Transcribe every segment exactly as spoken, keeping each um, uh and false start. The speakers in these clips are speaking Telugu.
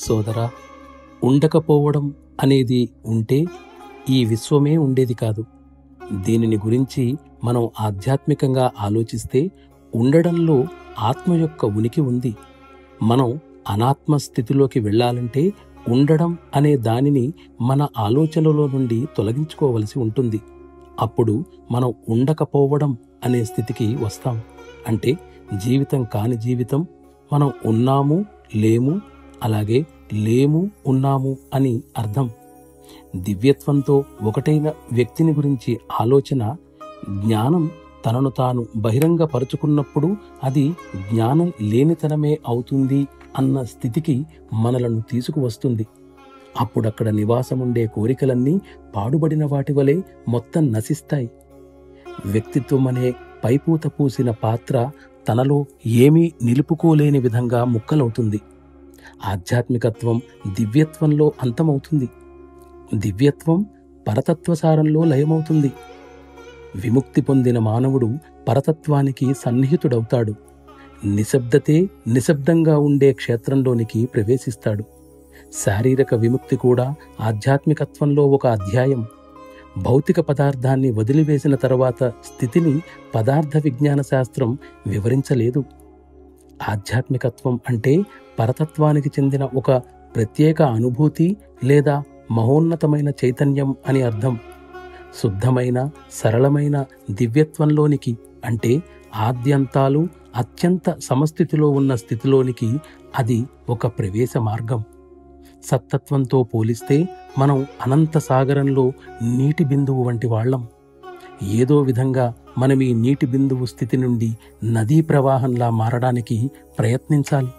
సోదరా, ఉండకపోవడం అనేది ఉంటే ఈ విశ్వమే ఉండేది కాదు. దీనిని గురించి మనం ఆధ్యాత్మికంగా ఆలోచిస్తే ఉండడంలో ఆత్మ యొక్క ఉనికి ఉంది. మనం అనాత్మ స్థితిలోకి వెళ్ళాలంటే ఉండడం అనే దానిని మన ఆలోచనలో నుండి తొలగించుకోవలసి ఉంటుంది. అప్పుడు మనం ఉండకపోవడం అనే స్థితికి వస్తాం. అంటే జీవితం కాని జీవితం, మనం ఉన్నాము లేము, అలాగే లేము ఉన్నాము అని అర్థం. దివ్యత్వంతో ఒకటైన వ్యక్తిని గురించి ఆలోచన, జ్ఞానం తనను తాను బహిరంగపరుచుకున్నప్పుడు అది జ్ఞానం లేనితనమే అవుతుంది అన్న స్థితికి మనలను తీసుకువస్తుంది. అప్పుడక్కడ నివాసముండే కోరికలన్నీ పాడుబడిన వాటి వలె మొత్తం నశిస్తాయి. వ్యక్తిత్వం అనే పైపూత పూసిన పాత్ర తనలో ఏమీ నిలుపుకోలేని విధంగా ముక్కలవుతుంది. ఆధ్యాత్మికత్వం దివ్యత్వంలో అంతమవుతుంది. దివ్యత్వం పరతత్వసారంలో లయమవుతుంది. విముక్తి పొందిన మానవుడు పరతత్వానికి సన్నిహితుడవుతాడు. నిశ్శబ్దతే నిశ్శబ్దంగా ఉండే క్షేత్రంలోనికి ప్రవేశిస్తాడు. శారీరక విముక్తి కూడా ఆధ్యాత్మికత్వంలో ఒక అధ్యాయం. భౌతిక పదార్థాన్ని వదిలివేసిన తరువాత స్థితిని పదార్థ విజ్ఞాన శాస్త్రం వివరించలేదు. ఆధ్యాత్మికత్వం అంటే పరతత్వానికి చెందిన ఒక ప్రత్యేక అనుభూతి లేదా మహోన్నతమైన చైతన్యం అని అర్థం. శుద్ధమైన సరళమైన దివ్యత్వంలోనికి, అంటే ఆద్యంతాలు అత్యంత సమస్థితిలో ఉన్న స్థితిలోనికి అది ఒక ప్రవేశ మార్గం. సత్తత్వంతో పోలిస్తే మనం అనంత సాగరంలో నీటి బిందువు వంటి వాళ్ళం. ఏదో విధంగా మనం ఈ నీటి బిందువు స్థితి నుండి నదీ ప్రవాహంలా మారడానికి ప్రయత్నించాలి.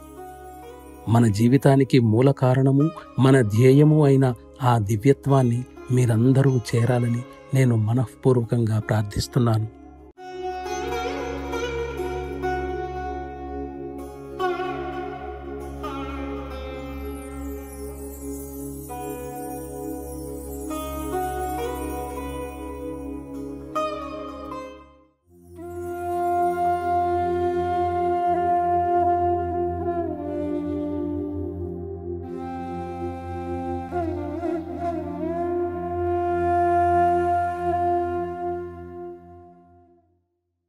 మన జీవితానికి మూల కారణము, మన ధ్యేయము అయిన ఆ దివ్యత్వాన్ని మీరందరూ చేరాలని నేను మనఃపూర్వకంగా ప్రార్థిస్తున్నాను.